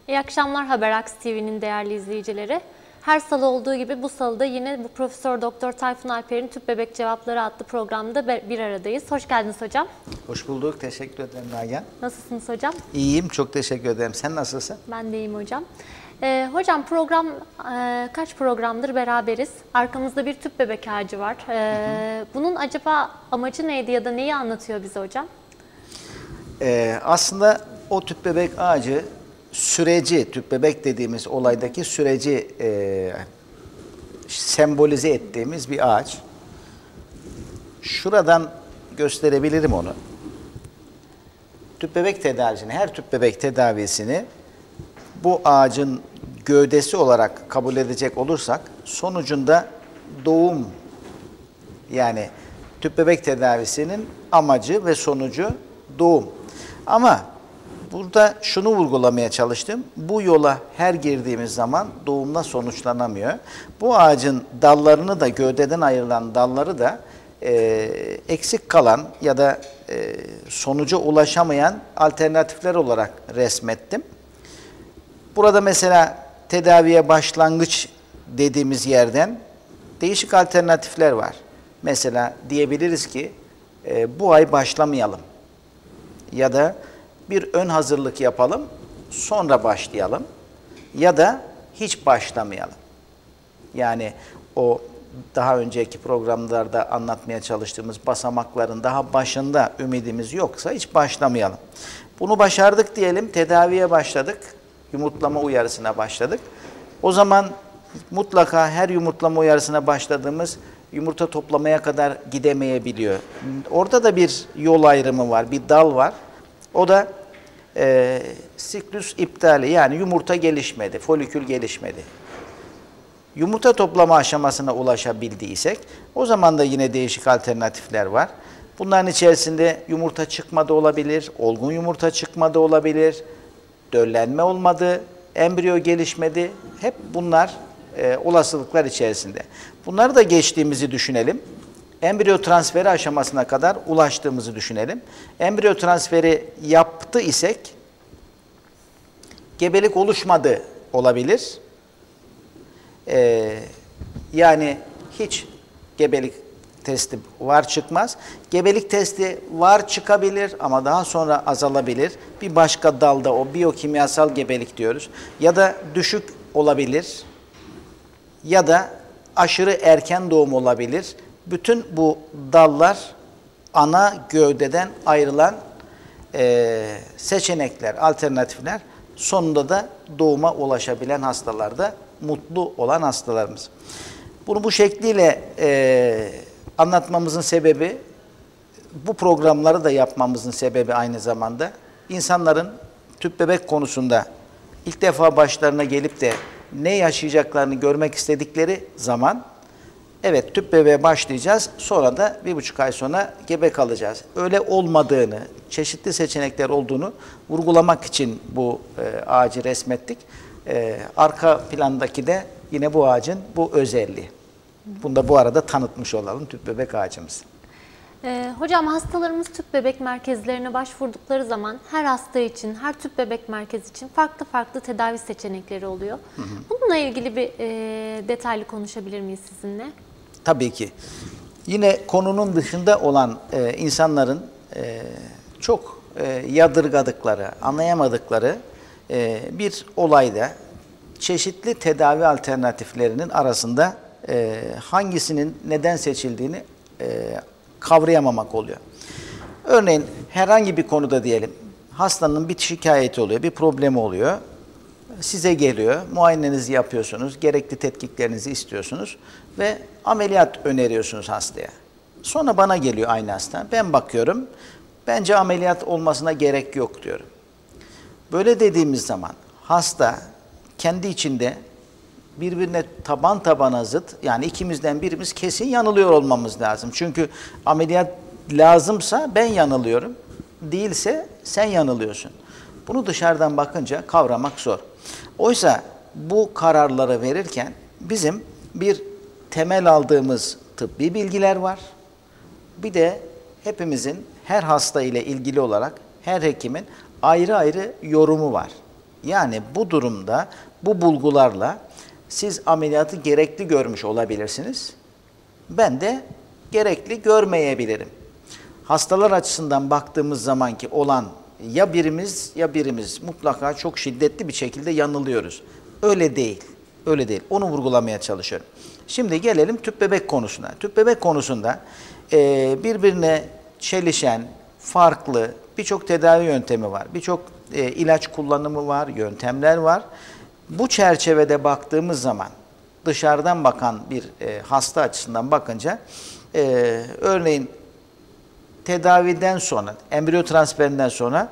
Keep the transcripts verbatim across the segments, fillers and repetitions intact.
İyi akşamlar Haberaks T V'nin değerli izleyicileri. Her salı olduğu gibi bu salıda yine bu Profesör Doktor Tayfun Alper'in Tüp Bebek Cevapları adlı programda bir aradayız. Hoş geldiniz hocam. Hoş bulduk. Teşekkür ederim Nagihan. Nasılsınız hocam? İyiyim. Çok teşekkür ederim. Sen nasılsın? Ben de iyiyim hocam. Ee, hocam program e, kaç programdır beraberiz. Arkamızda bir tüp bebek ağacı var. Ee, hı hı. Bunun acaba amacı neydi ya da neyi anlatıyor bize hocam? Ee, aslında o tüp bebek ağacı süreci, tüp bebek dediğimiz olaydaki süreci e, sembolize ettiğimiz bir ağaç. Şuradan gösterebilirim onu. Tüp bebek tedavisini, her tüp bebek tedavisini bu ağacın gövdesi olarak kabul edecek olursak sonucunda doğum, yani tüp bebek tedavisinin amacı ve sonucu doğum. Ama burada şunu vurgulamaya çalıştım. Bu yola her girdiğimiz zaman doğumla sonuçlanamıyor. Bu ağacın dallarını da, gövdeden ayrılan dalları da e, eksik kalan ya da e, sonuca ulaşamayan alternatifler olarak resmettim. Burada mesela tedaviye başlangıç dediğimiz yerden değişik alternatifler var. Mesela diyebiliriz ki e, bu ay başlamayalım ya da bir ön hazırlık yapalım, sonra başlayalım ya da hiç başlamayalım. Yani o daha önceki programlarda anlatmaya çalıştığımız basamakların daha başında ümidimiz yoksa hiç başlamayalım. Bunu başardık diyelim, tedaviye başladık, yumurtlama uyarısına başladık. O zaman mutlaka her yumurtlama uyarısına başladığımız yumurta toplamaya kadar gidemeyebiliyor. Orada da bir yol ayrımı var, bir dal var. O da e, siklus iptali, yani yumurta gelişmedi, folikül gelişmedi. Yumurta toplama aşamasına ulaşabildiysek o zaman da yine değişik alternatifler var. Bunların içerisinde yumurta çıkmadı olabilir, olgun yumurta çıkmadı olabilir, döllenme olmadı, embriyo gelişmedi. Hep bunlar e, olasılıklar içerisinde. Bunları da geçtiğimizi düşünelim. Embriyo transferi aşamasına kadar ulaştığımızı düşünelim. Embriyo transferi yaptı isek gebelik oluşmadı olabilir. Ee, yani hiç gebelik testi var çıkmaz. Gebelik testi var çıkabilir ama daha sonra azalabilir. Bir başka dalda o biyokimyasal gebelik diyoruz. Ya da düşük olabilir ya da aşırı erken doğum olabilir. Bütün bu dallar ana gövdeden ayrılan e, seçenekler, alternatifler, sonunda da doğuma ulaşabilen hastalarda mutlu olan hastalarımız. Bunu bu şekliyle e, anlatmamızın sebebi, bu programları da yapmamızın sebebi aynı zamanda insanların tüp bebek konusunda ilk defa başlarına gelip de ne yaşayacaklarını görmek istedikleri zaman evet tüp bebeğe başlayacağız, sonra da bir buçuk ay sonra gebe kalacağız. Öyle olmadığını, çeşitli seçenekler olduğunu vurgulamak için bu e, ağacı resmettik. E, arka plandaki de yine bu ağacın bu özelliği. Bunu da bu arada tanıtmış olalım, tüp bebek ağacımız. Ee, hocam hastalarımız tüp bebek merkezlerine başvurdukları zaman her hasta için, her tüp bebek merkezi için farklı farklı tedavi seçenekleri oluyor. Hı hı. Bununla ilgili bir e, detaylı konuşabilir miyiz sizinle? Tabii ki. Yine konunun dışında olan e, insanların e, çok e, yadırgadıkları, anlayamadıkları e, bir olayda çeşitli tedavi alternatiflerinin arasında e, hangisinin neden seçildiğini e, kavrayamamak oluyor. Örneğin herhangi bir konuda diyelim, hastanın bir şikayeti oluyor, bir problemi oluyor. Size geliyor, muayenenizi yapıyorsunuz, gerekli tetkiklerinizi istiyorsunuz ve ameliyat öneriyorsunuz hastaya. Sonra bana geliyor aynı hasta, ben bakıyorum, bence ameliyat olmasına gerek yok diyorum. Böyle dediğimiz zaman hasta kendi içinde birbirine taban tabana zıt, yani ikimizden birimiz kesin yanılıyor olmamız lazım. Çünkü ameliyat lazımsa ben yanılıyorum, değilse sen yanılıyorsun. Bunu dışarıdan bakınca kavramak zor. Oysa bu kararları verirken bizim bir temel aldığımız tıbbi bilgiler var. Bir de hepimizin her hasta ile ilgili olarak her hekimin ayrı ayrı yorumu var. Yani bu durumda bu bulgularla siz ameliyatı gerekli görmüş olabilirsiniz. Ben de gerekli görmeyebilirim. Hastalar açısından baktığımız zamanki olan ya birimiz ya birimiz mutlaka çok şiddetli bir şekilde yanılıyoruz. Öyle değil. Öyle değil. Onu vurgulamaya çalışıyorum. Şimdi gelelim tüp bebek konusuna. Tüp bebek konusunda e, birbirine çelişen, farklı birçok tedavi yöntemi var. Birçok e, ilaç kullanımı var, yöntemler var. Bu çerçevede baktığımız zaman dışarıdan bakan bir e, hasta açısından bakınca e, örneğin tedaviden sonra, embriyo transferinden sonra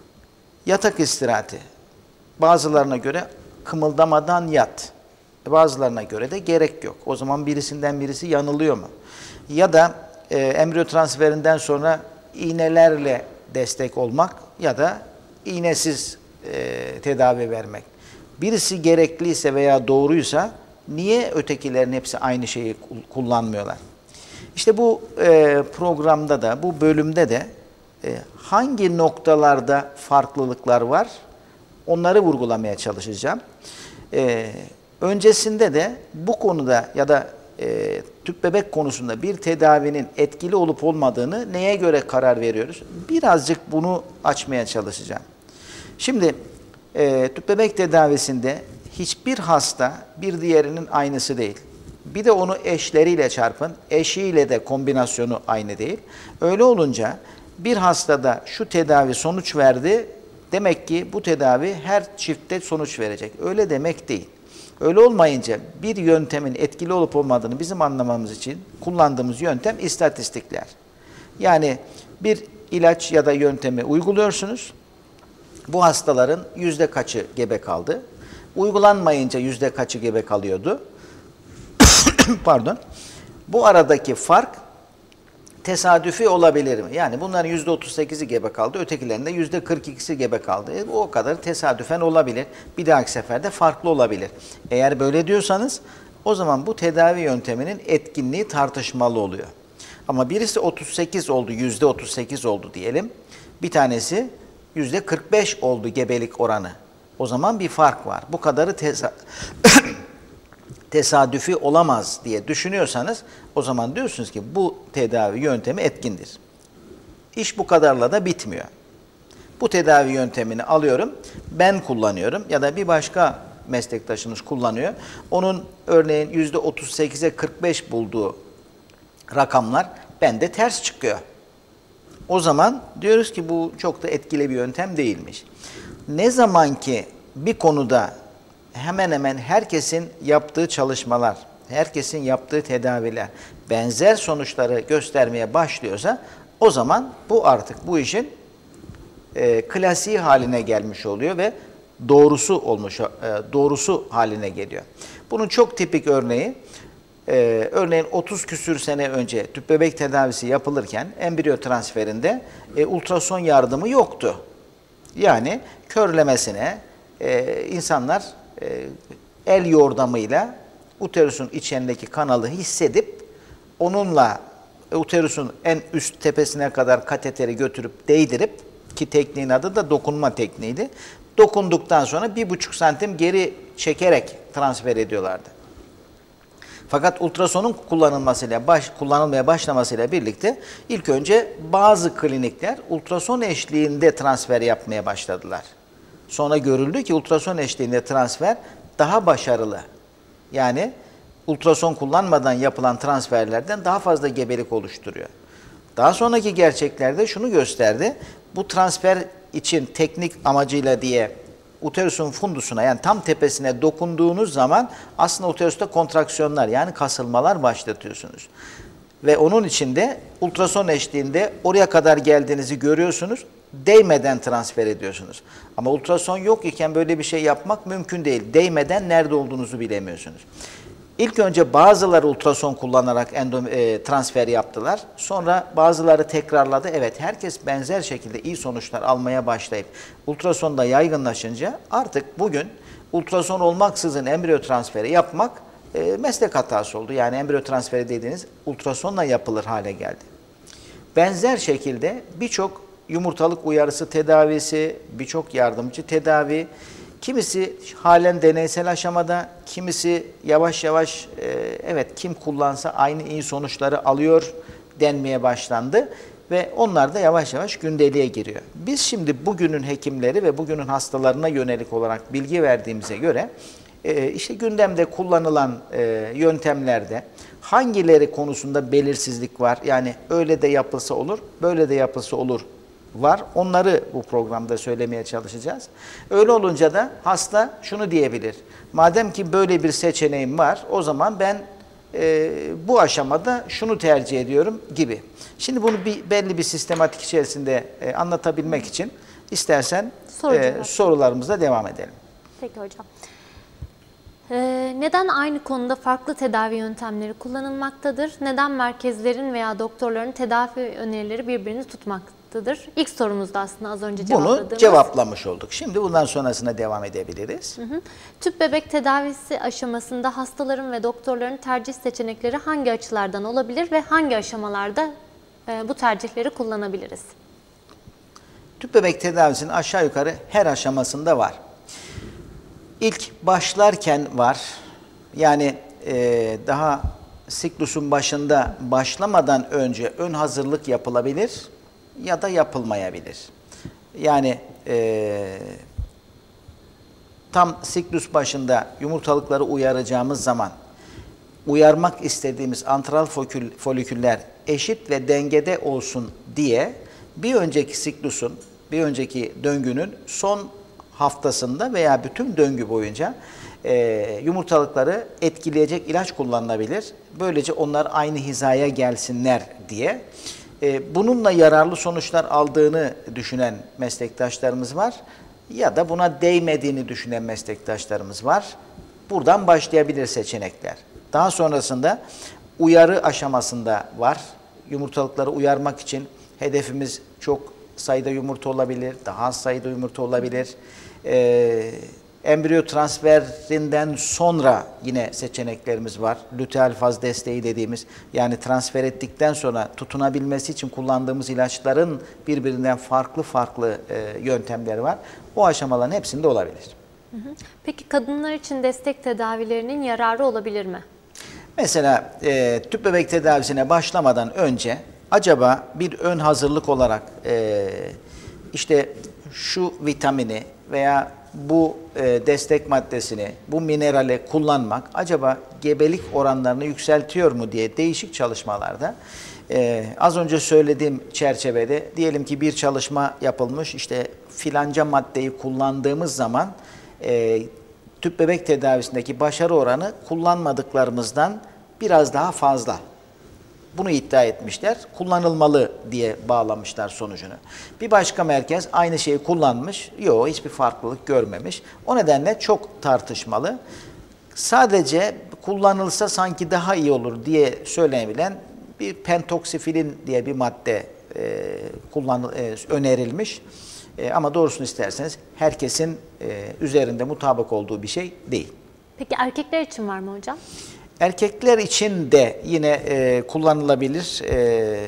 yatak istirahati, bazılarına göre kımıldamadan yat, bazılarına göre de gerek yok. O zaman birisinden birisi yanılıyor mu? Ya da e, embriyo transferinden sonra iğnelerle destek olmak ya da iğnesiz e, tedavi vermek. Birisi gerekliyse veya doğruysa niye ötekilerin hepsi aynı şeyi kullanmıyorlar? İşte bu e, programda da, bu bölümde de e, hangi noktalarda farklılıklar var, onları vurgulamaya çalışacağım. E, öncesinde de bu konuda ya da e, tüp bebek konusunda bir tedavinin etkili olup olmadığını neye göre karar veriyoruz? Birazcık bunu açmaya çalışacağım. Şimdi e, tüp bebek tedavisinde hiçbir hasta bir diğerinin aynısı değil. Bir de onu eşleriyle çarpın, eşiyle de kombinasyonu aynı değil. Öyle olunca bir hastada şu tedavi sonuç verdi, demek ki bu tedavi her çiftte sonuç verecek. Öyle demek değil. Öyle olmayınca bir yöntemin etkili olup olmadığını bizim anlamamız için kullandığımız yöntem istatistikler. Yani bir ilaç ya da yöntemi uyguluyorsunuz. Bu hastaların yüzde kaçı gebe kaldı? Uygulanmayınca yüzde kaçı gebe kalıyordu? Pardon. Bu aradaki fark tesadüfi olabilir mi? Yani bunların yüzde otuz sekizi gebe kaldı, ötekilerinde yüzde kırk ikisi gebe kaldı. E, o kadar tesadüfen olabilir. Bir dahaki seferde farklı olabilir. Eğer böyle diyorsanız o zaman bu tedavi yönteminin etkinliği tartışmalı oluyor. Ama birisi otuz sekiz oldu, yüzde otuz sekiz oldu diyelim. Bir tanesi yüzde kırk beş oldu gebelik oranı. O zaman bir fark var. Bu kadarı tesa tesadüfi olamaz diye düşünüyorsanız o zaman diyorsunuz ki bu tedavi yöntemi etkindir. İş bu kadarla da bitmiyor. Bu tedavi yöntemini alıyorum, ben kullanıyorum ya da bir başka meslektaşınız kullanıyor. Onun örneğin yüzde otuz sekize kırk beş bulduğu rakamlar bende ters çıkıyor. O zaman diyoruz ki bu çok da etkili bir yöntem değilmiş. Ne zaman ki bir konuda hemen hemen herkesin yaptığı çalışmalar, herkesin yaptığı tedaviler benzer sonuçları göstermeye başlıyorsa o zaman bu artık bu işin e, klasiği haline gelmiş oluyor ve doğrusu olmuş, e, doğrusu haline geliyor. Bunun çok tipik örneği, e, örneğin otuz küsür sene önce tüp bebek tedavisi yapılırken embriyo transferinde e, ultrason yardımı yoktu. Yani körlemesine e, insanlar e, el yordamıyla uterusun içindeki kanalı hissedip onunla uterusun en üst tepesine kadar kateteri götürüp değdirip, ki tekniğin adı da dokunma tekniğiydi. Dokunduktan sonra bir buçuk santim geri çekerek transfer ediyorlardı. Fakat ultrasonun kullanılmasıyla baş, kullanılmaya başlamasıyla birlikte ilk önce bazı klinikler ultrason eşliğinde transfer yapmaya başladılar. Sonra görüldü ki ultrason eşliğinde transfer daha başarılı. Yani ultrason kullanmadan yapılan transferlerden daha fazla gebelik oluşturuyor. Daha sonraki gerçeklerde şunu gösterdi. Bu transfer için teknik amacıyla diye uterusun fundusuna, yani tam tepesine dokunduğunuz zaman aslında uterusta kontraksiyonlar, yani kasılmalar başlatıyorsunuz. Ve onun içinde ultrason eşliğinde oraya kadar geldiğinizi görüyorsunuz, değmeden transfer ediyorsunuz. Ama ultrason yok iken böyle bir şey yapmak mümkün değil. Değmeden nerede olduğunuzu bilemiyorsunuz. İlk önce bazıları ultrason kullanarak endom e, transfer yaptılar. Sonra bazıları tekrarladı. Evet, herkes benzer şekilde iyi sonuçlar almaya başlayıp ultrasonda yaygınlaşınca artık bugün ultrason olmaksızın embriyo transferi yapmak e, meslek hatası oldu. Yani embriyo transferi dediğiniz ultrasonla yapılır hale geldi. Benzer şekilde birçok yumurtalık uyarısı tedavisi, birçok yardımcı tedavi, Kimisi halen deneysel aşamada, kimisi yavaş yavaş e, evet kim kullansa aynı iyi sonuçları alıyor denmeye başlandı ve onlar da yavaş yavaş gündeliğe giriyor. Biz şimdi bugünün hekimleri ve bugünün hastalarına yönelik olarak bilgi verdiğimize göre e, işte gündemde kullanılan e, yöntemlerde hangileri konusunda belirsizlik var, yani öyle de yapılsa olur, böyle de yapılsa olur var. Onları bu programda söylemeye çalışacağız. Öyle olunca da hasta şunu diyebilir: madem ki böyle bir seçeneğim var, o zaman ben e, bu aşamada şunu tercih ediyorum gibi. Şimdi bunu bir, belli bir sistematik içerisinde e, anlatabilmek için istersen e, sorularımıza devam edelim. Peki hocam. Ee, neden aynı konuda farklı tedavi yöntemleri kullanılmaktadır? Neden merkezlerin veya doktorların tedavi önerileri birbirini tutmaktadır? İlk sorumuzda aslında az önce cevapladığımız. Bunu cevaplamış olduk. Şimdi bundan sonrasına devam edebiliriz. Hı hı. Tüp bebek tedavisi aşamasında hastaların ve doktorların tercih seçenekleri hangi açılardan olabilir ve hangi aşamalarda e, bu tercihleri kullanabiliriz? Tüp bebek tedavisinin aşağı yukarı her aşamasında var. İlk başlarken var, yani e, daha siklusun başında başlamadan önce ön hazırlık yapılabilir ya da yapılmayabilir. Yani e, tam siklus başında yumurtalıkları uyaracağımız zaman uyarmak istediğimiz antral foliküller eşit ve dengede olsun diye bir önceki siklusun, bir önceki döngünün son haftasında veya bütün döngü boyunca e, yumurtalıkları etkileyecek ilaç kullanılabilir. Böylece onlar aynı hizaya gelsinler diye. E, bununla yararlı sonuçlar aldığını düşünen meslektaşlarımız var. Ya da buna değmediğini düşünen meslektaşlarımız var. Buradan başlayabilir seçenekler. Daha sonrasında uyarı aşamasında var. Yumurtalıkları uyarmak için hedefimiz çok sayıda yumurta olabilir, daha az sayıda yumurta olabilir. Ee, embriyo transferinden sonra yine seçeneklerimiz var. Luteal faz desteği dediğimiz, yani transfer ettikten sonra tutunabilmesi için kullandığımız ilaçların birbirinden farklı farklı e, yöntemleri var. O aşamaların hepsinde olabilir. Hı hı. Peki kadınlar için destek tedavilerinin yararı olabilir mi? Mesela e, tüp bebek tedavisine başlamadan önce acaba bir ön hazırlık olarak e, işte şu vitamini veya bu e, destek maddesini, bu minerali kullanmak acaba gebelik oranlarını yükseltiyor mu diye değişik çalışmalarda e, az önce söylediğim çerçevede diyelim ki bir çalışma yapılmış, işte filanca maddeyi kullandığımız zaman e, tüp bebek tedavisindeki başarı oranı kullanmadıklarımızdan biraz daha fazla. Bunu iddia etmişler. Kullanılmalı diye bağlamışlar sonucunu. Bir başka merkez aynı şeyi kullanmış. Yok, hiçbir farklılık görmemiş. O nedenle çok tartışmalı. Sadece kullanılsa sanki daha iyi olur diye söylenebilen bir pentoksifilin diye bir madde e, kullan, e, önerilmiş. E, ama doğrusunu isterseniz herkesin e, üzerinde mutabık olduğu bir şey değil. Peki erkekler için var mı hocam? Erkekler için de yine e, kullanılabilir e,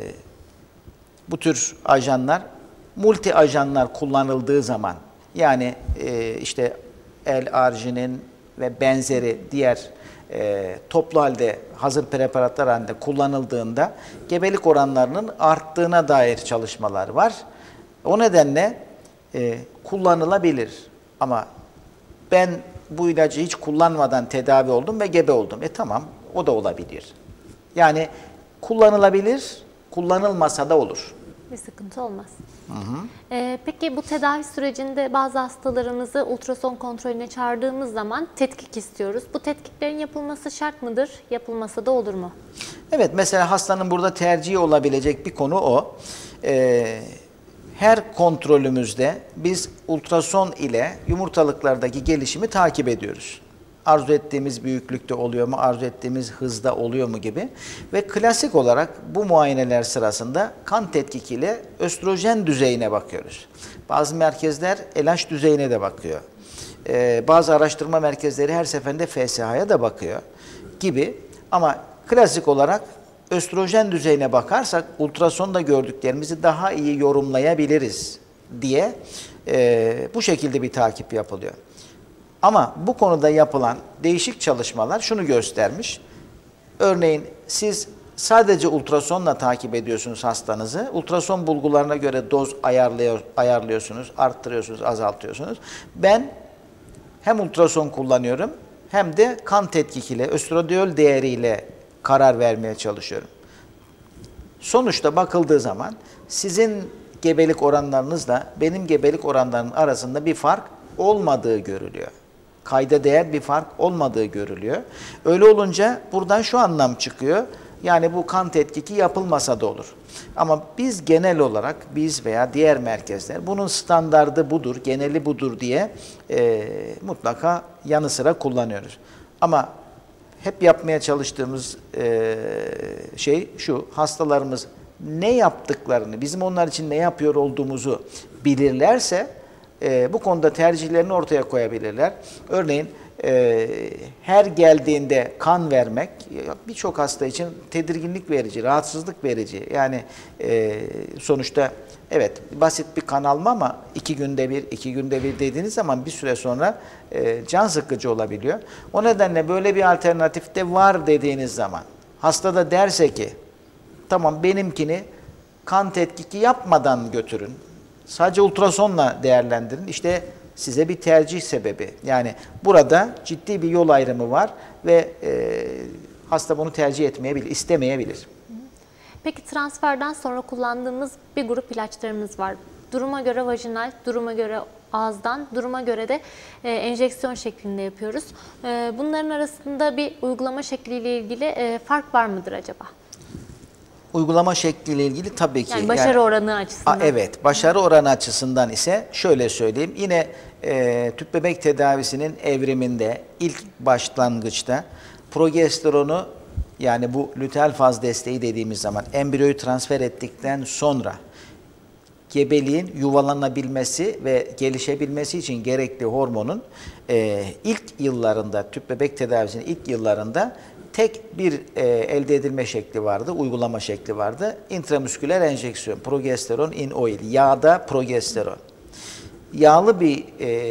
bu tür ajanlar. Multi ajanlar kullanıldığı zaman, yani e, işte L-arginin ve benzeri diğer e, toplu halde hazır preparatlar halinde kullanıldığında gebelik oranlarının arttığına dair çalışmalar var. O nedenle e, kullanılabilir. Ama ben bu ilacı hiç kullanmadan tedavi oldum ve gebe oldum. E tamam, o da olabilir. Yani kullanılabilir, kullanılmasa da olur. Bir sıkıntı olmaz. Hı hı. Ee, peki bu tedavi sürecinde bazı hastalarımızı ultrason kontrolüne çağırdığımız zaman tetkik istiyoruz. Bu tetkiklerin yapılması şart mıdır? Yapılmasa da olur mu? Evet, mesela hastanın burada tercihi olabilecek bir konu o. Ee, Her kontrolümüzde biz ultrason ile yumurtalıklardaki gelişimi takip ediyoruz. Arzu ettiğimiz büyüklükte oluyor mu, arzu ettiğimiz hızda oluyor mu gibi. Ve klasik olarak bu muayeneler sırasında kan tetkikiyle östrojen düzeyine bakıyoruz. Bazı merkezler L H düzeyine de bakıyor. Ee, bazı araştırma merkezleri her seferinde F S H'ya da bakıyor gibi. Ama klasik olarak östrojen düzeyine bakarsak ultrasonda gördüklerimizi daha iyi yorumlayabiliriz diye e, bu şekilde bir takip yapılıyor. Ama bu konuda yapılan değişik çalışmalar şunu göstermiş. Örneğin siz sadece ultrasonla takip ediyorsunuz hastanızı. Ultrason bulgularına göre doz ayarlıyor, ayarlıyorsunuz, arttırıyorsunuz, azaltıyorsunuz. Ben hem ultrason kullanıyorum hem de kan tetkikiyle, östradiol değeriyle karar vermeye çalışıyorum. Sonuçta bakıldığı zaman sizin gebelik oranlarınızla benim gebelik oranlarının arasında bir fark olmadığı görülüyor. Kayda değer bir fark olmadığı görülüyor. Öyle olunca buradan şu anlam çıkıyor. Yani bu kan tetkiki yapılmasa da olur. Ama biz genel olarak, biz veya diğer merkezler bunun standardı budur, geneli budur diye e, mutlaka yanı sıra kullanıyoruz. Ama hep yapmaya çalıştığımız e, şey şu, hastalarımız ne yaptıklarını, bizim onlar için ne yapıyor olduğumuzu bilirlerse e, bu konuda tercihlerini ortaya koyabilirler. Örneğin e, her geldiğinde kan vermek birçok hasta için tedirginlik verici, rahatsızlık verici. Yani e, sonuçta evet basit bir kan alma ama iki günde bir, iki günde bir dediğiniz zaman bir süre sonra e, can sıkıcı olabiliyor. O nedenle böyle bir alternatif de var dediğiniz zaman hasta da derse ki tamam benimkini kan tetkiki yapmadan götürün. Sadece ultrasonla değerlendirin. İşte size bir tercih sebebi. Yani burada ciddi bir yol ayrımı var ve e, hasta bunu tercih etmeyebilir, istemeyebilir. Peki transferden sonra kullandığımız bir grup ilaçlarımız var. Duruma göre vajinal, duruma göre ağızdan, duruma göre de e, enjeksiyon şeklinde yapıyoruz. E, bunların arasında bir uygulama şekliyle ilgili e, fark var mıdır acaba? Uygulama şekliyle ilgili tabii ki. Yani başarı yani, oranı açısından. A, evet, başarı oranı açısından ise şöyle söyleyeyim. Yine e, tüp bebek tedavisinin evriminde ilk başlangıçta progesteronu yani bu luteal faz desteği dediğimiz zaman embriyoyu transfer ettikten sonra gebeliğin yuvalanabilmesi ve gelişebilmesi için gerekli hormonun e, ilk yıllarında, tüp bebek tedavisinin ilk yıllarında tek bir e, elde edilme şekli vardı, uygulama şekli vardı. İntramüsküler enjeksiyon, progesteron in oil, yağda progesteron. Yağlı bir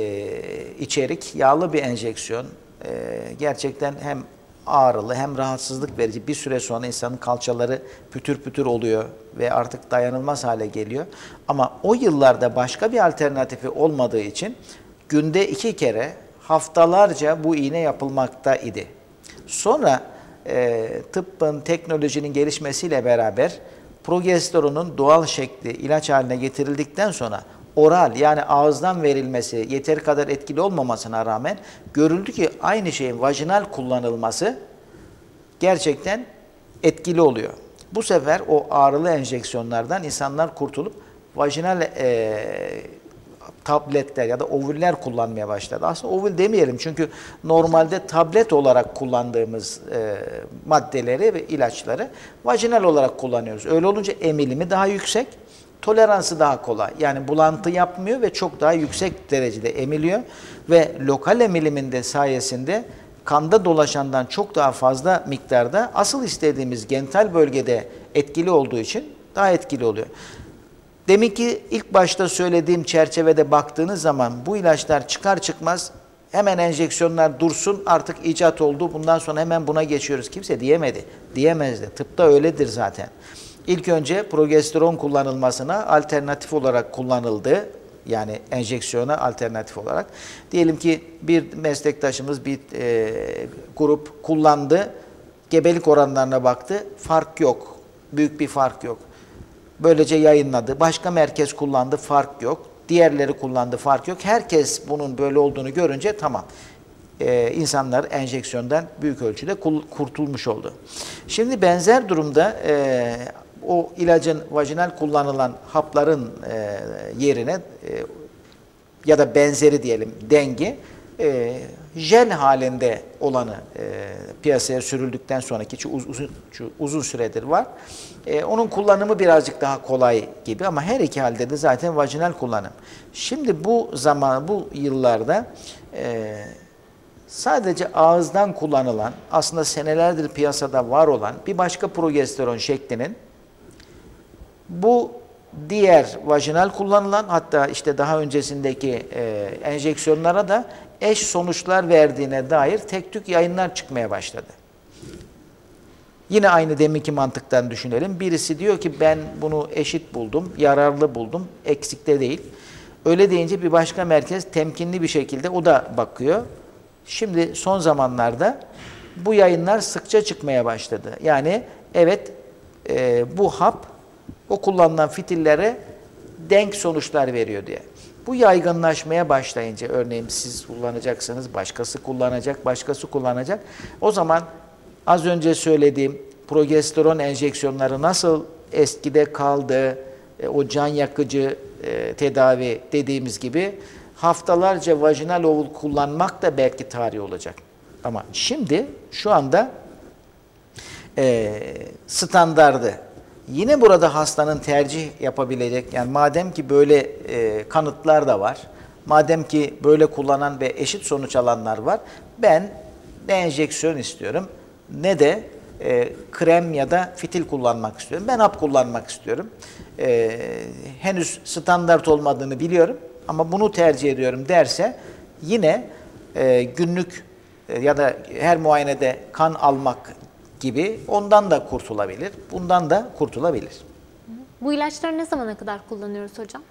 e, içerik, yağlı bir enjeksiyon e, gerçekten hem ağrılı hem rahatsızlık verici. Bir süre sonra insanın kalçaları pütür pütür oluyor ve artık dayanılmaz hale geliyor. Ama o yıllarda başka bir alternatifi olmadığı için günde iki kere haftalarca bu iğne yapılmakta idi. Sonra e, tıbbın, teknolojinin gelişmesiyle beraber progesteronun doğal şekli ilaç haline getirildikten sonra oral yani ağızdan verilmesi yeteri kadar etkili olmamasına rağmen görüldü ki aynı şeyin vajinal kullanılması gerçekten etkili oluyor. Bu sefer o ağrılı enjeksiyonlardan insanlar kurtulup vajinal e, tabletler ya da ovüller kullanmaya başladı. Aslında ovül demeyelim çünkü normalde tablet olarak kullandığımız e, maddeleri ve ilaçları vajinal olarak kullanıyoruz. Öyle olunca emilimi daha yüksek, toleransı daha kolay. Yani bulantı yapmıyor ve çok daha yüksek derecede emiliyor ve lokal emiliminde sayesinde kanda dolaşandan çok daha fazla miktarda asıl istediğimiz genital bölgede etkili olduğu için daha etkili oluyor. Demek ki ilk başta söylediğim çerçevede baktığınız zaman bu ilaçlar çıkar çıkmaz hemen enjeksiyonlar dursun artık icat oldu bundan sonra hemen buna geçiyoruz. Kimse diyemedi. Diyemezdi. Tıpta öyledir zaten. İlk önce progesteron kullanılmasına alternatif olarak kullanıldı. Yani enjeksiyona alternatif olarak. Diyelim ki bir meslektaşımız bir e, grup kullandı. Gebelik oranlarına baktı. Fark yok. Büyük bir fark yok. Böylece yayınladı. Başka merkez kullandı, fark yok. Diğerleri kullandı, fark yok. Herkes bunun böyle olduğunu görünce tamam. Ee, insanlar enjeksiyondan büyük ölçüde kurtulmuş oldu. Şimdi benzer durumda e, o ilacın vajinal kullanılan hapların e, yerine e, ya da benzeri diyelim dengi e, jel halinde olanı e, piyasaya sürüldükten sonraki ki uzun, uzun süredir var. E, onun kullanımı birazcık daha kolay gibi ama her iki halde de zaten vajinal kullanım. Şimdi bu zaman, bu yıllarda e, sadece ağızdan kullanılan, aslında senelerdir piyasada var olan bir başka progesteron şeklinin bu diğer vajinal kullanılan hatta işte daha öncesindeki e, enjeksiyonlara da eş sonuçlar verdiğine dair tek tük yayınlar çıkmaya başladı. Yine aynı deminki mantıktan düşünelim. Birisi diyor ki ben bunu eşit buldum, yararlı buldum, eksikte değil. Öyle deyince bir başka merkez temkinli bir şekilde o da bakıyor. Şimdi son zamanlarda bu yayınlar sıkça çıkmaya başladı. Yani evet e, bu hap o kullanılan fitillere denk sonuçlar veriyor diye. Bu yaygınlaşmaya başlayınca örneğin siz kullanacaksınız, başkası kullanacak, başkası kullanacak. O zaman az önce söylediğim progesteron enjeksiyonları nasıl eskide kaldı, e, o can yakıcı e, tedavi dediğimiz gibi haftalarca vajinal ovul kullanmak da belki tarih olacak. Ama şimdi şu anda e, standardı yine burada hastanın tercih yapabilecek, yani madem ki böyle e, kanıtlar da var, madem ki böyle kullanan ve eşit sonuç alanlar var, ben ne enjeksiyon istiyorum ne de e, krem ya da fitil kullanmak istiyorum. Ben hap kullanmak istiyorum. E, henüz standart olmadığını biliyorum ama bunu tercih ediyorum derse yine e, günlük e, ya da her muayenede kan almak gibi ondan da kurtulabilir, bundan da kurtulabilir. Bu ilaçları ne zamana kadar kullanıyoruz hocam?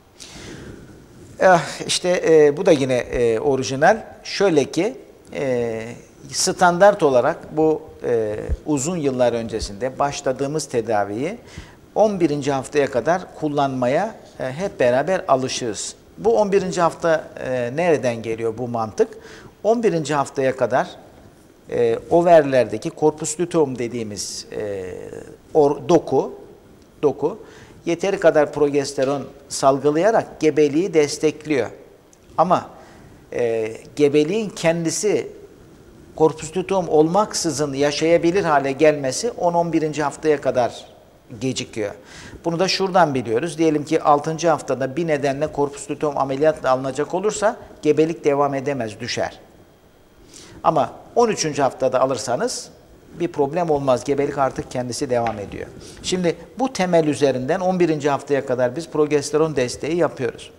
Eh, işte e, bu da yine e, orijinal. Şöyle ki e, standart olarak bu e, uzun yıllar öncesinde başladığımız tedaviyi on birinci haftaya kadar kullanmaya e, hep beraber alışığız. Bu on birinci hafta e, nereden geliyor bu mantık? on birinci haftaya kadar e, overlerdeki corpus luteum dediğimiz e, or, doku, doku yeteri kadar progesteron salgılayarak gebeliği destekliyor. Ama e, gebeliğin kendisi corpus luteum olmaksızın yaşayabilir hale gelmesi on on birinci haftaya kadar gecikiyor. Bunu da şuradan biliyoruz. Diyelim ki altıncı haftada bir nedenle corpus luteum ameliyatla alınacak olursa gebelik devam edemez, düşer. Ama on üçüncü haftada alırsanız bir problem olmaz. Gebelik artık kendisi devam ediyor. Şimdi bu temel üzerinden on birinci haftaya kadar biz progesteron desteği yapıyoruz.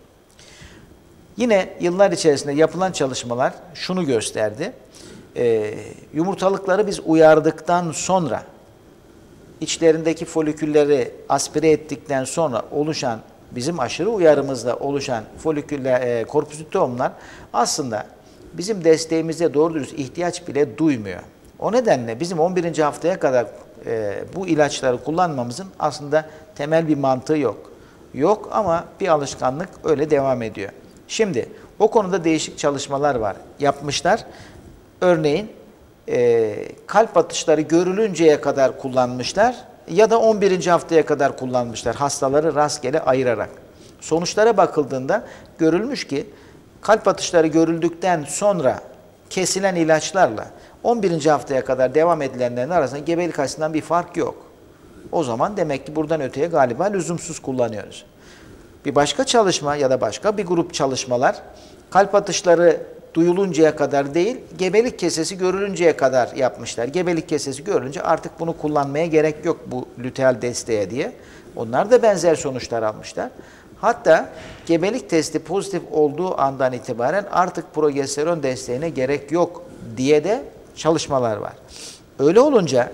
Yine yıllar içerisinde yapılan çalışmalar şunu gösterdi. Ee, yumurtalıkları biz uyardıktan sonra, içlerindeki folikülleri aspire ettikten sonra oluşan, bizim aşırı uyarımızla oluşan foliküller, e, corpus luteumlar aslında bizim desteğimize doğru dürüst ihtiyaç bile duymuyor. O nedenle bizim on birinci haftaya kadar e, bu ilaçları kullanmamızın aslında temel bir mantığı yok. Yok ama bir alışkanlık öyle devam ediyor. Şimdi o konuda değişik çalışmalar var. Yapmışlar. Örneğin e, kalp atışları görülünceye kadar kullanmışlar ya da on birinci haftaya kadar kullanmışlar. Hastaları rastgele ayırarak. Sonuçlara bakıldığında görülmüş ki kalp atışları görüldükten sonra kesilen ilaçlarla on birinci haftaya kadar devam edilenlerin arasında gebelik açısından bir fark yok. O zaman demek ki buradan öteye galiba lüzumsuz kullanıyoruz. Bir başka çalışma ya da başka bir grup çalışmalar kalp atışları duyuluncaya kadar değil, gebelik kesesi görülünceye kadar yapmışlar. Gebelik kesesi görülünce artık bunu kullanmaya gerek yok bu luteal desteğe diye. Onlar da benzer sonuçlar almışlar. Hatta gebelik testi pozitif olduğu andan itibaren artık progesteron desteğine gerek yok diye de çalışmalar var. Öyle olunca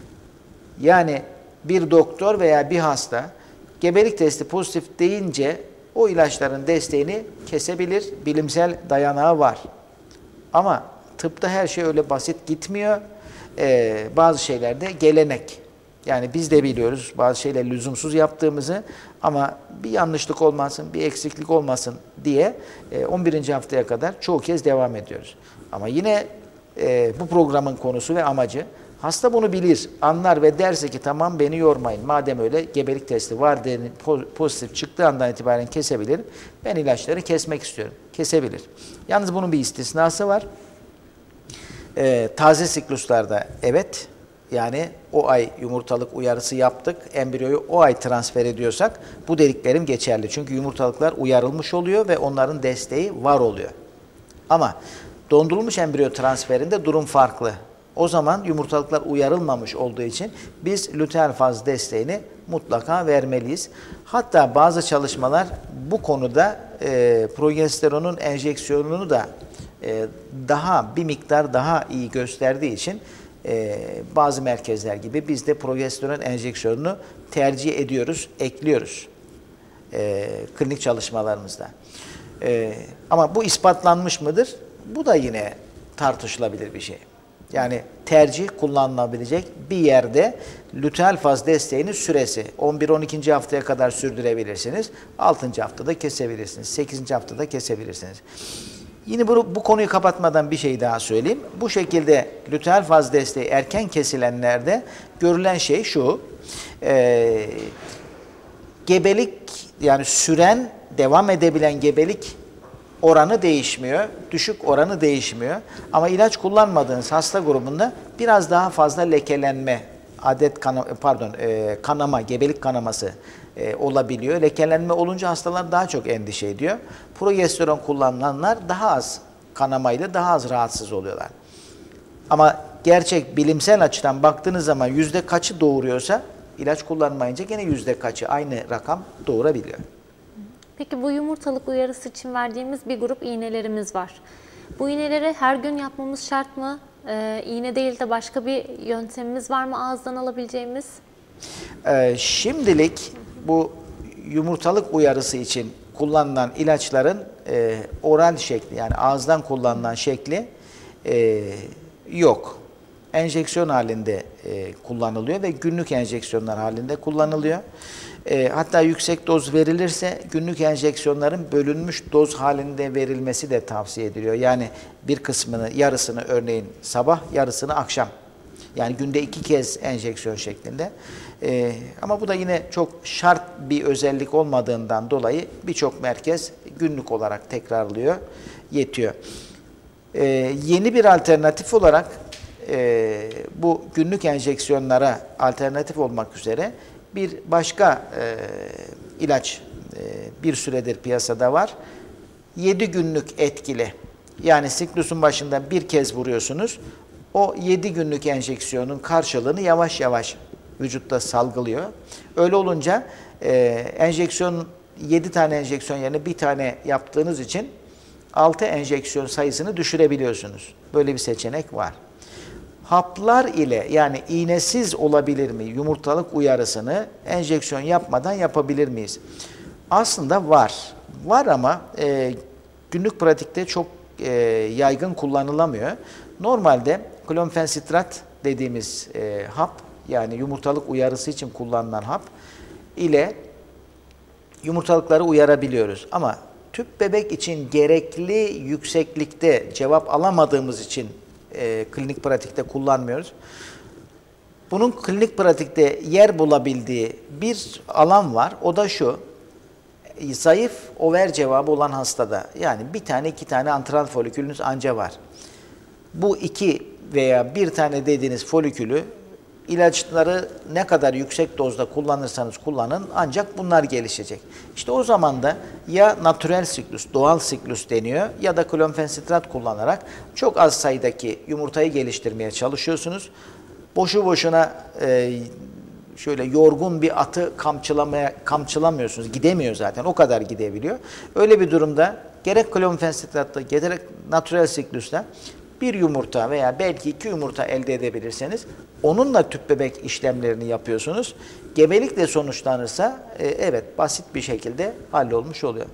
yani bir doktor veya bir hasta gebelik testi pozitif deyince o ilaçların desteğini kesebilir, bilimsel dayanağı var. Ama tıpta her şey öyle basit gitmiyor. Ee, bazı şeylerde gelenek. Yani biz de biliyoruz bazı şeyler lüzumsuz yaptığımızı ama bir yanlışlık olmasın, bir eksiklik olmasın diye on birinci haftaya kadar çoğu kez devam ediyoruz. Ama yine e, bu programın konusu ve amacı hasta bunu bilir, anlar ve derse ki tamam beni yormayın. Madem öyle gebelik testi var, denin, pozitif çıktığı andan itibaren kesebilirim. Ben ilaçları kesmek istiyorum. Kesebilir. Yalnız bunun bir istisnası var. E, taze sikluslarda evet. Yani o ay yumurtalık uyarısı yaptık, embriyoyu o ay transfer ediyorsak bu dediklerim geçerli. Çünkü yumurtalıklar uyarılmış oluyor ve onların desteği var oluyor. Ama dondurulmuş embriyo transferinde durum farklı. O zaman yumurtalıklar uyarılmamış olduğu için biz luteal faz desteğini mutlaka vermeliyiz. Hatta bazı çalışmalar bu konuda e, progesteronun enjeksiyonunu da e, daha bir miktar daha iyi gösterdiği için e, bazı merkezler gibi biz de progesteron enjeksiyonunu tercih ediyoruz, ekliyoruz e, klinik çalışmalarımızda. E, ama bu ispatlanmış mıdır? Bu da yine tartışılabilir bir şey. Yani tercih kullanılabilecek bir yerde luteal faz desteğinin süresi on bir on ikinci haftaya kadar sürdürebilirsiniz. altıncı haftada kesebilirsiniz. sekizinci haftada kesebilirsiniz. Yine bu, bu konuyu kapatmadan bir şey daha söyleyeyim. Bu şekilde luteal faz desteği erken kesilenlerde görülen şey şu. E, gebelik yani süren, devam edebilen gebelik oranı değişmiyor. Düşük oranı değişmiyor. Ama ilaç kullanmadığınız hasta grubunda biraz daha fazla lekelenme, adet kanama, pardon e, kanama, gebelik kanaması e, olabiliyor. Lekelenme olunca hastalar daha çok endişe ediyor. Progesteron kullananlar daha az kanamayla daha az rahatsız oluyorlar. Ama gerçek bilimsel açıdan baktığınız zaman yüzde kaçı doğuruyorsa ilaç kullanmayınca gene yüzde kaçı aynı rakam doğurabiliyor. Peki bu yumurtalık uyarısı için verdiğimiz bir grup iğnelerimiz var. Bu iğneleri her gün yapmamız şart mı? Ee, iğne değil de başka bir yöntemimiz var mı ağızdan alabileceğimiz? Ee, şimdilik bu yumurtalık uyarısı için kullanılan ilaçların e, oral şekli yani ağızdan kullanılan şekli e, yok. Enjeksiyon halinde e, kullanılıyor ve günlük enjeksiyonlar halinde kullanılıyor. E, hatta yüksek doz verilirse günlük enjeksiyonların bölünmüş doz halinde verilmesi de tavsiye ediliyor. Yani bir kısmını, yarısını örneğin sabah, yarısını akşam. Yani günde iki kez enjeksiyon şeklinde. E, ama bu da yine çok şart bir özellik olmadığından dolayı birçok merkez günlük olarak tekrarlıyor, yetiyor. E, yeni bir alternatif olarak e, bu günlük enjeksiyonlara alternatif olmak üzere bir başka e, ilaç e, bir süredir piyasada var. yedi günlük etkili. Yani siklusun başında bir kez vuruyorsunuz. O yedi günlük enjeksiyonun karşılığını yavaş yavaş vücutta salgılıyor. Öyle olunca e, enjeksiyon yedi tane enjeksiyon yerine bir tane yaptığınız için altı enjeksiyon sayısını düşürebiliyorsunuz. Böyle bir seçenek var. Haplar ile yani iğnesiz olabilir mi? Yumurtalık uyarısını enjeksiyon yapmadan yapabilir miyiz? Aslında var. Var ama e, günlük pratikte çok e, yaygın kullanılamıyor. Normalde klonfensitrat dediğimiz e, hap yani yumurtalık uyarısı için kullanılan hap ile yumurtalıkları uyarabiliyoruz. Ama tüp bebek için gerekli yükseklikte cevap alamadığımız için E, klinik pratikte kullanmıyoruz. Bunun klinik pratikte yer bulabildiği bir alan var. O da şu. Zayıf over cevabı olan hastada yani bir tane iki tane antral folikülünüz anca var. Bu iki veya bir tane dediğiniz folikülü ilaçları ne kadar yüksek dozda kullanırsanız kullanın ancak bunlar gelişecek. İşte o zaman da ya natürel siklus, doğal siklus deniyor ya da klonfensitrat kullanarak çok az sayıdaki yumurtayı geliştirmeye çalışıyorsunuz. Boşu boşuna e, şöyle yorgun bir atı kamçılamaya kamçılamıyorsunuz. Gidemiyor zaten. O kadar gidebiliyor. Öyle bir durumda gerek klonfensitratta gerek natürel siklusla bir yumurta veya belki iki yumurta elde edebilirseniz onunla tüp bebek işlemlerini yapıyorsunuz. Gebelik de sonuçlanırsa e, evet basit bir şekilde hallolmuş oluyor.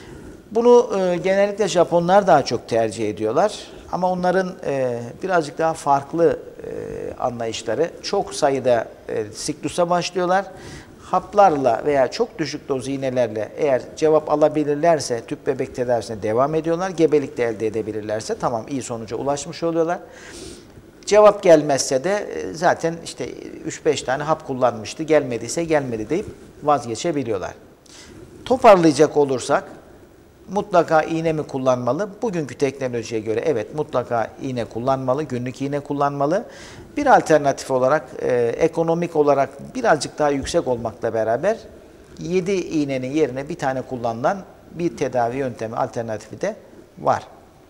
Bunu e, genellikle Japonlar daha çok tercih ediyorlar. Ama onların e, birazcık daha farklı e, anlayışları. Çok sayıda e, siklusa başlıyorlar. Haplarla veya çok düşük doz iğnelerle eğer cevap alabilirlerse tüp bebek tedavisine devam ediyorlar. Gebelik de elde edebilirlerse tamam iyi sonuca ulaşmış oluyorlar. Cevap gelmezse de zaten işte üç beş tane hap kullanmıştı. Gelmediyse gelmedi deyip vazgeçebiliyorlar. Toparlayacak olursak mutlaka iğne mi kullanmalı? Bugünkü teknolojiye göre evet mutlaka iğne kullanmalı, günlük iğne kullanmalı. Bir alternatif olarak e, ekonomik olarak birazcık daha yüksek olmakla beraber yedi iğnenin yerine bir tane kullanılan bir tedavi yöntemi alternatifi de var.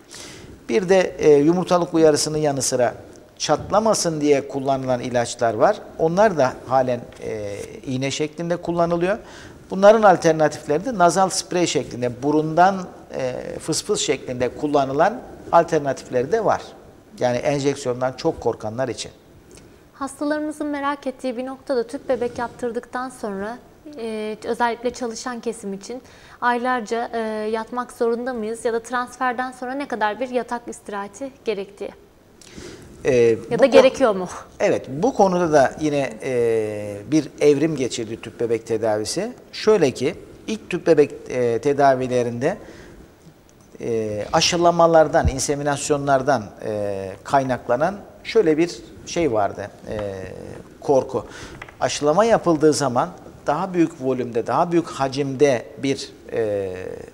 Bir de e, yumurtalık uyarısının yanı sıra çatlamasın diye kullanılan ilaçlar var. Onlar da halen e, iğne şeklinde kullanılıyor. Bunların alternatifleri de nazal sprey şeklinde burundan e, fıs fıs şeklinde kullanılan alternatifleri de var. Yani enjeksiyondan çok korkanlar için. Hastalarımızın merak ettiği bir noktada tüp bebek yaptırdıktan sonra e, özellikle çalışan kesim için aylarca e, yatmak zorunda mıyız ya da transferden sonra ne kadar bir yatak istirahati gerektiği Ee, ya da gerekiyor mu? Evet, bu konuda da yine e, bir evrim geçirdi tüp bebek tedavisi. Şöyle ki ilk tüp bebek e, tedavilerinde e, aşılamalardan, inseminasyonlardan e, kaynaklanan şöyle bir şey vardı, e, korku. Aşılama yapıldığı zaman daha büyük volümde, daha büyük hacimde bir e,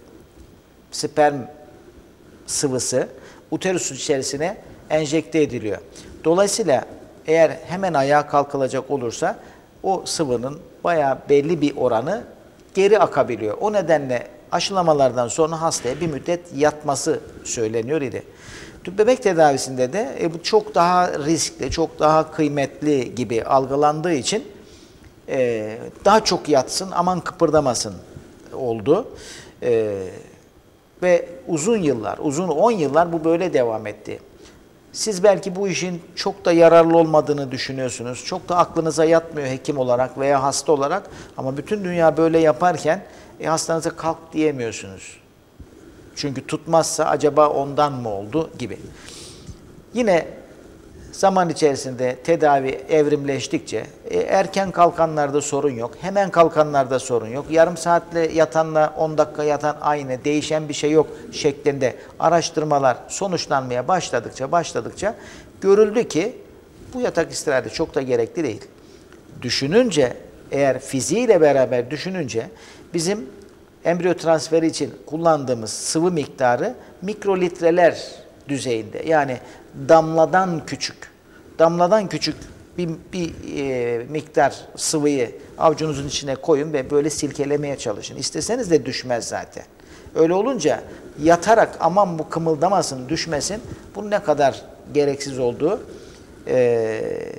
sperm sıvısı uterusun içerisine enjekte ediliyor. Dolayısıyla eğer hemen ayağa kalkılacak olursa o sıvının bayağı belli bir oranı geri akabiliyor. O nedenle aşılamalardan sonra hastaya bir müddet yatması söyleniyor idi. Tüp bebek tedavisinde de e, bu çok daha riskli, çok daha kıymetli gibi algılandığı için e, daha çok yatsın, aman kıpırdamasın oldu. E, ve uzun yıllar, uzun on yıllar bu böyle devam etti. Siz belki bu işin çok da yararlı olmadığını düşünüyorsunuz. Çok da aklınıza yatmıyor hekim olarak veya hasta olarak. Ama bütün dünya böyle yaparken e, hastanıza kalk diyemiyorsunuz. Çünkü tutmazsa acaba ondan mı oldu gibi. Yine zaman içerisinde tedavi evrimleştikçe e, erken kalkanlarda sorun yok. Hemen kalkanlarda sorun yok. Yarım saatle yatanla on dakika yatan aynı, değişen bir şey yok şeklinde araştırmalar sonuçlanmaya başladıkça başladıkça görüldü ki bu yatak istirahati çok da gerekli değil. Düşününce, eğer fiziğiyle beraber düşününce bizim embriyo transferi için kullandığımız sıvı miktarı mikrolitreler düzeyinde. Yani damladan küçük. Damladan küçük bir, bir e, miktar sıvıyı avucunuzun içine koyun ve böyle silkelemeye çalışın. İsteseniz de düşmez zaten. Öyle olunca yatarak aman bu kımıldamasın, düşmesin, bunun ne kadar gereksiz olduğu e,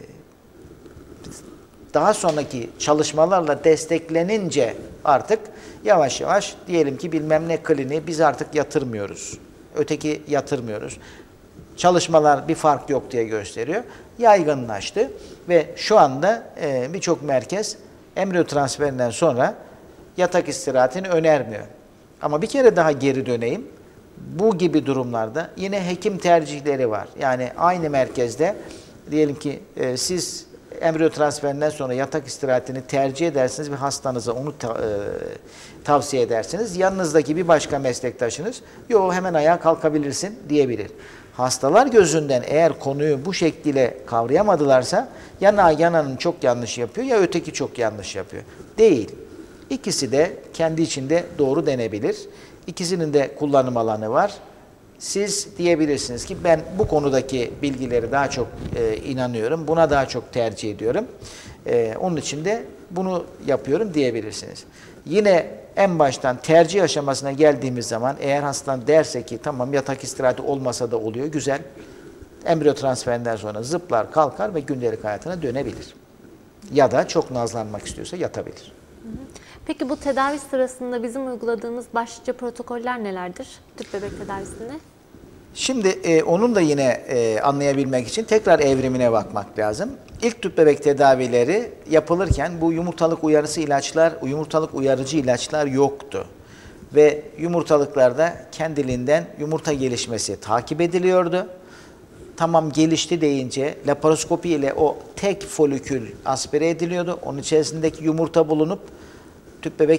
daha sonraki çalışmalarla desteklenince artık yavaş yavaş diyelim ki bilmem ne kliniği biz artık yatırmıyoruz. Öteki yatırmıyoruz. Çalışmalar bir fark yok diye gösteriyor. Yaygınlaştı ve şu anda e, birçok merkez embriyo transferinden sonra yatak istirahatini önermiyor. Ama bir kere daha geri döneyim. Bu gibi durumlarda yine hekim tercihleri var. Yani aynı merkezde diyelim ki e, siz embriyo transferinden sonra yatak istirahatini tercih edersiniz ve hastanıza onu ta, e, tavsiye edersiniz. Yanınızdaki bir başka meslektaşınız, yo hemen ayağa kalkabilirsin diyebilir. Hastalar gözünden eğer konuyu bu şekliyle kavrayamadılarsa ya yananın çok yanlış yapıyor ya öteki çok yanlış yapıyor. Değil. İkisi de kendi içinde doğru denebilir. İkisinin de kullanım alanı var. Siz diyebilirsiniz ki ben bu konudaki bilgileri daha çok e, inanıyorum, buna daha çok tercih ediyorum. E, onun için de bunu yapıyorum diyebilirsiniz. Yine en baştan tercih aşamasına geldiğimiz zaman eğer hastan derse ki tamam yatak istirahati olmasa da oluyor, güzel. Embriyo transferinden sonra zıplar, kalkar ve gündelik hayatına dönebilir. Ya da çok nazlanmak istiyorsa yatabilir. Peki bu tedavi sırasında bizim uyguladığımız başlıca protokoller nelerdir tüp bebek tedavisinde? Şimdi e, onun da yine e, anlayabilmek için tekrar evrimine bakmak lazım. İlk tüp bebek tedavileri yapılırken bu yumurtalık uyarıcı ilaçlar, yumurtalık uyarıcı ilaçlar yoktu. Ve yumurtalıklarda kendiliğinden yumurta gelişmesi takip ediliyordu. Tamam gelişti deyince laparoskopi ile o tek folikül aspire ediliyordu. Onun içerisindeki yumurta bulunup tüp bebek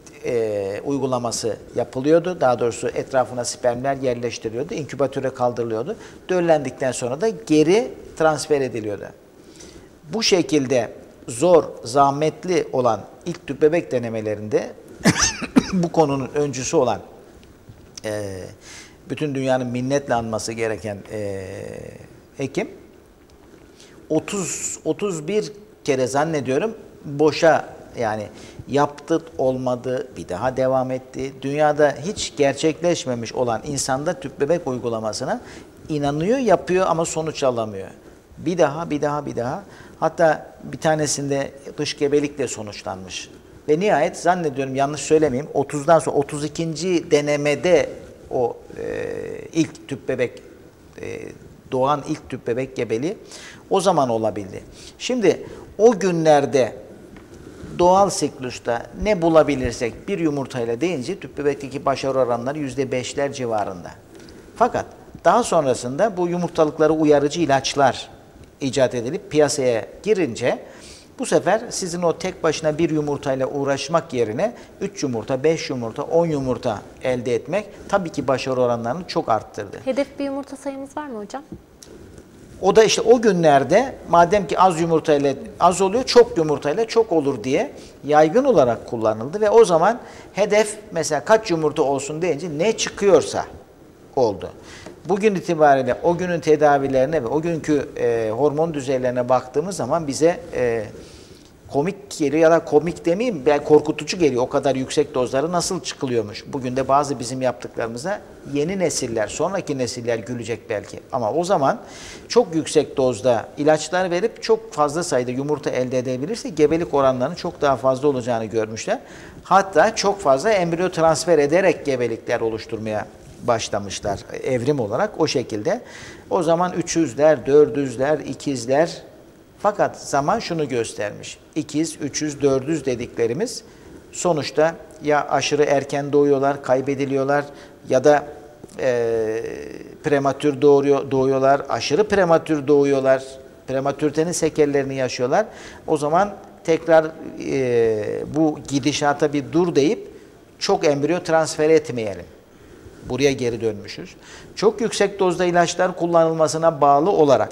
e, uygulaması yapılıyordu. Daha doğrusu etrafına spermler yerleştiriliyordu. İnkübatöre kaldırılıyordu. Döllendikten sonra da geri transfer ediliyordu. Bu şekilde zor, zahmetli olan ilk tüp bebek denemelerinde bu konunun öncüsü olan e, bütün dünyanın minnetle anması gereken e, hekim otuz otuz bir kere zannediyorum boşa yani yaptı olmadı, bir daha devam etti. Dünyada hiç gerçekleşmemiş olan insanda tüp bebek uygulamasına inanıyor, yapıyor ama sonuç alamıyor. Bir daha, bir daha, bir daha. Hatta bir tanesinde dış gebelikle sonuçlanmış. Ve nihayet zannediyorum yanlış söylemeyeyim otuzdan sonra otuz ikinci denemede o e, ilk tüp bebek e, doğan ilk tüp bebek gebeliği o zaman olabildi. Şimdi o günlerde doğal siklusta ne bulabilirsek bir yumurtayla deyince tüp bebekteki başarı oranları yüzde beşler civarında. Fakat daha sonrasında bu yumurtalıkları uyarıcı ilaçlar icat edilip piyasaya girince bu sefer sizin o tek başına bir yumurtayla uğraşmak yerine üç yumurta, beş yumurta, on yumurta elde etmek tabii ki başarı oranlarını çok arttırdı. Hedef bir yumurta sayımız var mı hocam? O da işte o günlerde madem ki az yumurtayla az oluyor, çok yumurtayla çok olur diye yaygın olarak kullanıldı ve o zaman hedef mesela kaç yumurta olsun deyince ne çıkıyorsa oldu. Bugün itibariyle o günün tedavilerine ve o günkü e, hormon düzeylerine baktığımız zaman bize e, komik geliyor ya da komik demeyeyim, ben korkutucu geliyor. O kadar yüksek dozları nasıl çıkılıyormuş? Bugün de bazı bizim yaptıklarımıza yeni nesiller, sonraki nesiller gülecek belki. Ama o zaman çok yüksek dozda ilaçlar verip çok fazla sayıda yumurta elde edebilirse gebelik oranlarının çok daha fazla olacağını görmüşler. Hatta çok fazla embriyo transfer ederek gebelikler oluşturmaya başlamışlar evrim olarak o şekilde. O zaman üç yüzler, dört yüzler, ikizler. Fakat zaman şunu göstermiş. ikiz, üç yüz, dört yüz dediklerimiz sonuçta ya aşırı erken doğuyorlar, kaybediliyorlar ya da e, prematür doğuruyor, doğuyorlar, aşırı prematür doğuyorlar, prematüritenin sekellerini yaşıyorlar. O zaman tekrar e, bu gidişata bir dur deyip çok embriyo transfer etmeyelim. Buraya geri dönmüşüz. Çok yüksek dozda ilaçlar kullanılmasına bağlı olarak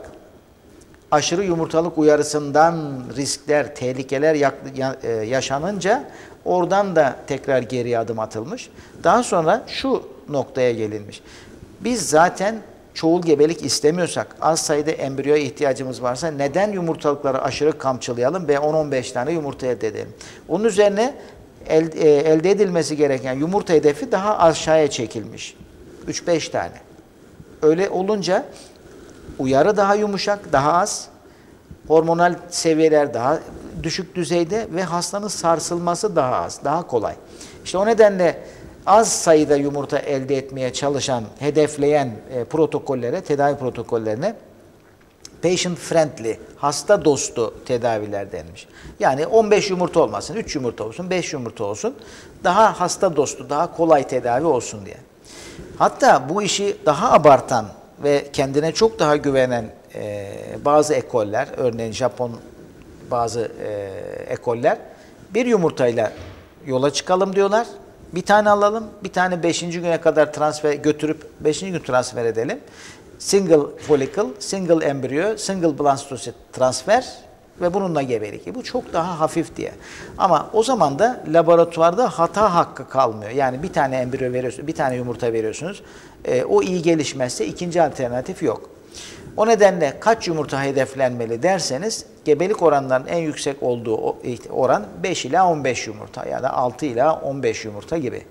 aşırı yumurtalık uyarısından riskler, tehlikeler yaşanınca oradan da tekrar geriye adım atılmış. Daha sonra şu noktaya gelinmiş. Biz zaten çoğul gebelik istemiyorsak, az sayıda embriyoya ihtiyacımız varsa neden yumurtalıkları aşırı kamçılayalım ve on on beş tane yumurta elde edelim? Onun üzerine elde, elde edilmesi gereken yumurta hedefi daha aşağıya çekilmiş. üç beş tane. Öyle olunca uyarı daha yumuşak, daha az, hormonal seviyeler daha düşük düzeyde ve hastanın sarsılması daha az, daha kolay. İşte o nedenle az sayıda yumurta elde etmeye çalışan, hedefleyen e, protokollere, tedavi protokollerine patient friendly, hasta dostu tedaviler denmiş. Yani on beş yumurta olmasın, üç yumurta olsun, beş yumurta olsun, daha hasta dostu, daha kolay tedavi olsun diye. Hatta bu işi daha abartan ve kendine çok daha güvenen e, bazı ekoller, örneğin Japon bazı e, ekoller bir yumurtayla yola çıkalım diyorlar. Bir tane alalım, bir tane beşinci güne kadar transfer götürüp beşinci gün transfer edelim. Single follicle, single embryo, single blastocyst transfer ve bununla gebelik. Bu çok daha hafif diye. Ama o zaman da laboratuvarda hata hakkı kalmıyor. Yani bir tane embriyo veriyorsunuz, bir tane yumurta veriyorsunuz. E, o iyi gelişmezse ikinci alternatif yok. O nedenle kaç yumurta hedeflenmeli derseniz gebelik oranlarının en yüksek olduğu oran beş ila on beş yumurta ya da altı ila on beş yumurta gibi.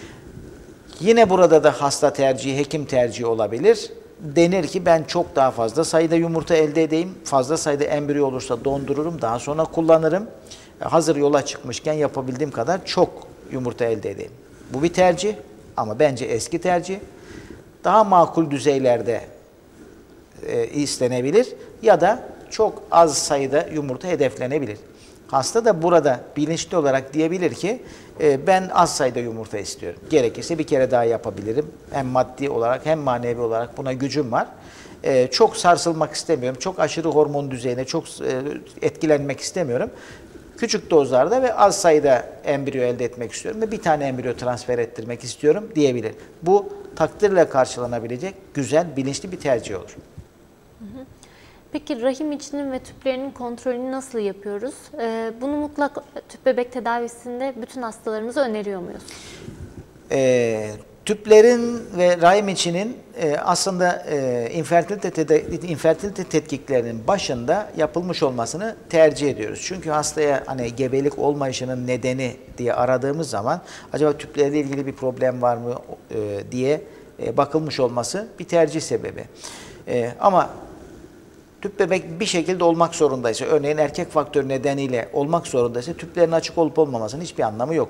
Yine burada da hasta tercihi, hekim tercihi olabilir. Denir ki ben çok daha fazla sayıda yumurta elde edeyim, fazla sayıda embriyo olursa dondururum, daha sonra kullanırım. Hazır yola çıkmışken yapabildiğim kadar çok yumurta elde edeyim. Bu bir tercih ama bence eski tercih. Daha makul düzeylerde e, istenebilir ya da çok az sayıda yumurta hedeflenebilir. Hasta da burada bilinçli olarak diyebilir ki e, ben az sayıda yumurta istiyorum. Gerekirse bir kere daha yapabilirim. Hem maddi olarak hem manevi olarak buna gücüm var. E, çok sarsılmak istemiyorum. Çok aşırı hormon düzeyine çok e, etkilenmek istemiyorum. Küçük dozlarda ve az sayıda embriyo elde etmek istiyorum ve bir tane embriyo transfer ettirmek istiyorum diyebilir. Bu takdirle karşılanabilecek güzel, bilinçli bir tercih olur. Hı hı. Peki rahim içinin ve tüplerinin kontrolünü nasıl yapıyoruz? Ee, bunu mutlak tüp bebek tedavisinde bütün hastalarımıza öneriyor muyuz? E, tüplerin ve rahim içinin e, aslında e, infertilite, infertilite tetkiklerinin başında yapılmış olmasını tercih ediyoruz. Çünkü hastaya hani gebelik olmayışının nedeni diye aradığımız zaman acaba tüplerle ilgili bir problem var mı e, diye e, bakılmış olması bir tercih sebebi. E, ama tüp bebek bir şekilde olmak zorundaysa, örneğin erkek faktörü nedeniyle olmak zorundaysa tüplerin açık olup olmamasının hiçbir anlamı yok.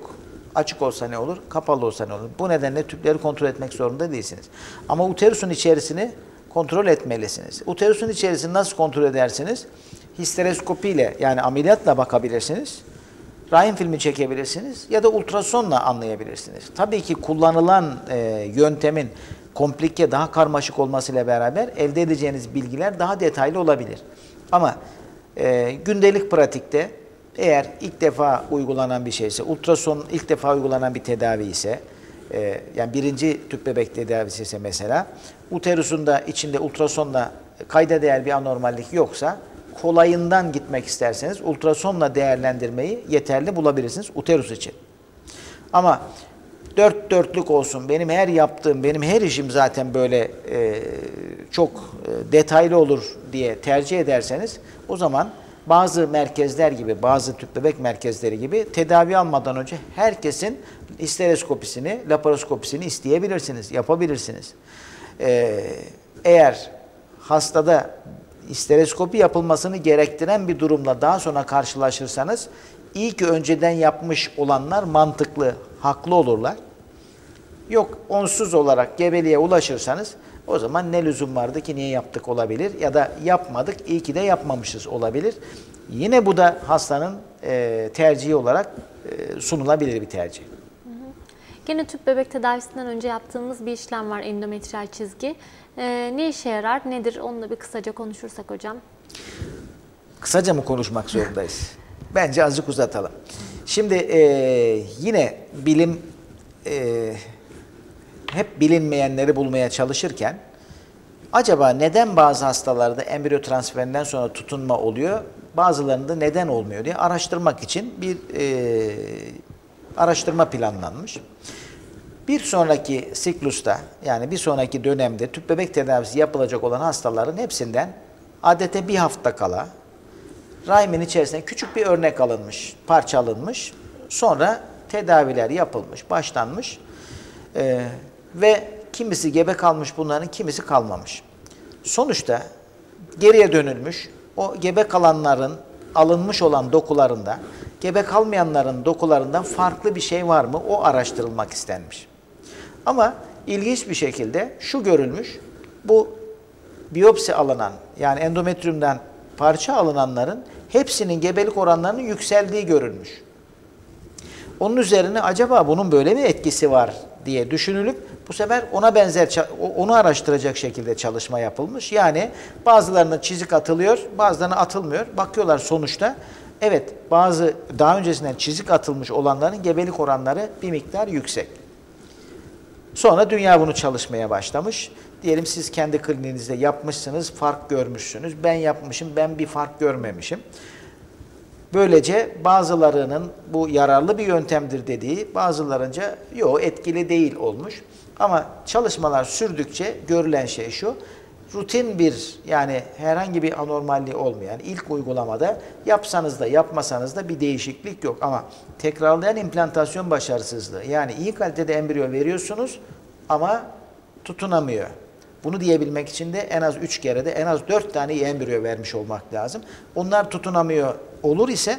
Açık olsa ne olur, kapalı olsa ne olur. Bu nedenle tüpleri kontrol etmek zorunda değilsiniz. Ama uterusun içerisini kontrol etmelisiniz. Uterusun içerisini nasıl kontrol edersiniz? Histeroskopiyle, yani ameliyatla bakabilirsiniz. Rahim filmi çekebilirsiniz ya da ultrasonla anlayabilirsiniz. Tabii ki kullanılan e, yöntemin komplike, daha karmaşık olmasıyla beraber elde edeceğiniz bilgiler daha detaylı olabilir. Ama e, gündelik pratikte eğer ilk defa uygulanan bir şeyse, ultrason ilk defa uygulanan bir tedavi ise, e, yani birinci tüp bebek tedavisi ise mesela, uterusunda içinde ultrasonla kayda değer bir anormallik yoksa, kolayından gitmek isterseniz ultrasonla değerlendirmeyi yeterli bulabilirsiniz uterus için. Ama dört dörtlük olsun, benim her yaptığım, benim her işim zaten böyle e, çok e, detaylı olur diye tercih ederseniz, o zaman bazı merkezler gibi, bazı tüp bebek merkezleri gibi tedavi almadan önce herkesin histeroskopisini, laparoskopisini isteyebilirsiniz, yapabilirsiniz. Ee, eğer hastada histeroskopi yapılmasını gerektiren bir durumla daha sonra karşılaşırsanız, iyi ki önceden yapmış olanlar mantıklı, haklı olurlar. Yok, onsuz olarak gebeliğe ulaşırsanız, o zaman ne lüzum vardı ki, niye yaptık olabilir ya da yapmadık, iyi ki de yapmamışız olabilir. Yine bu da hastanın e, tercihi olarak e, sunulabilir bir tercih. Hı hı. Gene tüp bebek tedavisinden önce yaptığımız bir işlem var, endometriyal çizgi. E, ne işe yarar, nedir? Onunla bir kısaca konuşursak hocam. Kısaca mı konuşmak zorundayız? Bence azıcık uzatalım. Şimdi e, yine bilim e, hep bilinmeyenleri bulmaya çalışırken, acaba neden bazı hastalarda embriyo transferinden sonra tutunma oluyor, bazılarında neden olmuyor diye araştırmak için bir e, araştırma planlanmış. Bir sonraki siklusta, yani bir sonraki dönemde tüp bebek tedavisi yapılacak olan hastaların hepsinden adete bir hafta kala rahimin içerisinde küçük bir örnek alınmış, parça alınmış, sonra tedaviler yapılmış, başlanmış e, ve kimisi gebe kalmış bunların, kimisi kalmamış. Sonuçta geriye dönülmüş, o gebe kalanların alınmış olan dokularında, gebe kalmayanların dokularından farklı bir şey var mı? O araştırılmak istenmiş. Ama ilginç bir şekilde şu görülmüş, bu biyopsi alınan, yani endometriumdan parça alınanların hepsinin gebelik oranlarının yükseldiği görülmüş. Onun üzerine acaba bunun böyle bir etkisi var diye düşünülüp bu sefer ona benzer, onu araştıracak şekilde çalışma yapılmış. Yani bazılarına çizik atılıyor, bazılarına atılmıyor. Bakıyorlar sonuçta, evet, bazı daha öncesinden çizik atılmış olanların gebelik oranları bir miktar yüksek. Sonra dünya bunu çalışmaya başlamış. Diyelim siz kendi kliniğinizde yapmışsınız, fark görmüşsünüz. Ben yapmışım, ben bir fark görmemişim. Böylece bazılarının bu yararlı bir yöntemdir dediği, bazılarınca yok, etkili değil olmuş. Ama çalışmalar sürdükçe görülen şey şu, rutin bir, yani herhangi bir anormalliği olmayan ilk uygulamada yapsanız da yapmasanız da bir değişiklik yok. Ama tekrarlayan implantasyon başarısızlığı, yani iyi kalitede embriyo veriyorsunuz ama tutunamıyor. Bunu diyebilmek için de en az üç kere de en az dört tane iyi embriyo vermiş olmak lazım. Onlar tutunamıyor olur ise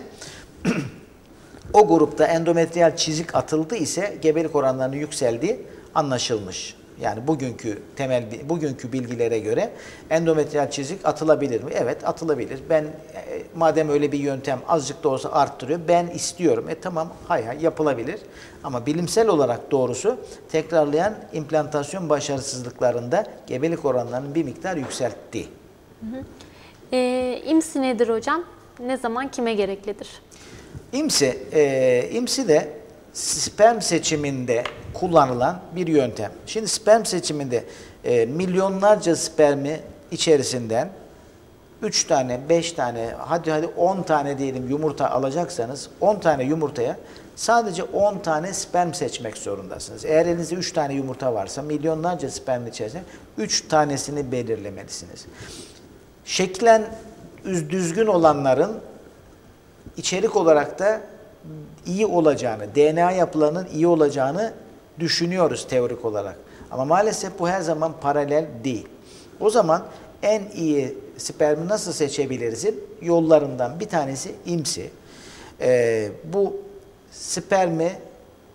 o grupta endometriyal çizik atıldı ise gebelik oranlarının yükseldiği anlaşılmış. Yani bugünkü temel bugünkü bilgilere göre endometriyal çizik atılabilir mi? Evet, atılabilir. Ben e, madem öyle bir yöntem azıcık da olsa arttırıyor, ben istiyorum. E tamam, hay hay yapılabilir. Ama bilimsel olarak doğrusu tekrarlayan implantasyon başarısızlıklarında gebelik oranlarının bir miktar yükselttiği. Hı hı. E, İMSI nedir hocam? Ne zaman, kime gereklidir? İMSI, e, İMSI de sperm seçiminde kullanılan bir yöntem. Şimdi sperm seçiminde e, milyonlarca spermi içerisinden üç tane, beş tane, hadi hadi on tane diyelim yumurta alacaksanız, on tane yumurtaya sadece on tane sperm seçmek zorundasınız. Eğer elinizde üç tane yumurta varsa milyonlarca spermin içerisinde üç tanesini belirlemelisiniz. Şeklen düzgün olanların içerik olarak da iyi olacağını, D N A yapılarının iyi olacağını düşünüyoruz teorik olarak. Ama maalesef bu her zaman paralel değil. O zaman en iyi spermi nasıl seçebilirsin? Yollarından bir tanesi İMSI. Ee, bu spermi